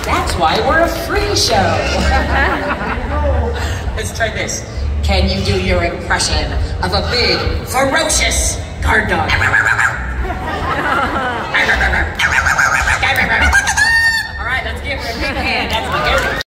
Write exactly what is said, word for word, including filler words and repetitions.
That's why we're a free show. Let's try this. Can you do your impression of a big, ferocious guard dog? All right, let's give her a big hand. That's the good